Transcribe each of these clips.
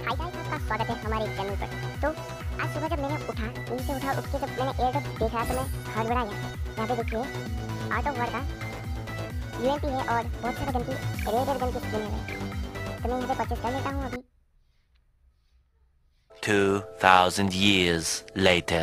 Hi guys, आपका स्वागत है हमारे चैनल पर। तो आज सुबह जब मैंने नीचे उठ के जब मैंने एयरड्रॉप देखा तो मैं हड़बड़ाया। यहाँ पे देखिए आर्ट ऑफ वॉर का यूएमपी है और बहुत सारे गन की रेयर गन की स्किन है। तो मैं यहाँ पे परचेस कर लेता हूँ अभी। 2000 years later.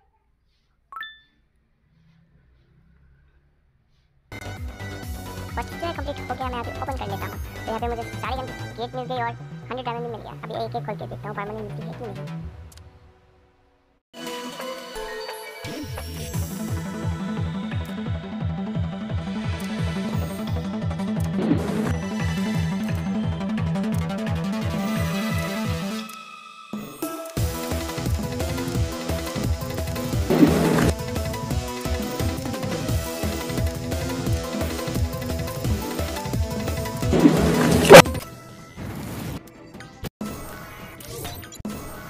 परचेस कंप्लीट हो गया। मैं यहाँ पे ओपन कर लेता हूँ। तो यहाँ पे मुझे सारे गन की गेट मिल गई और 100 डायमंड मिल गया। अभी एक एक खोल के देखता हूँ परमानेंट मिलती है कि नहीं।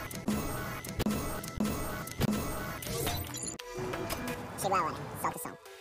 Chihuahua, salta som.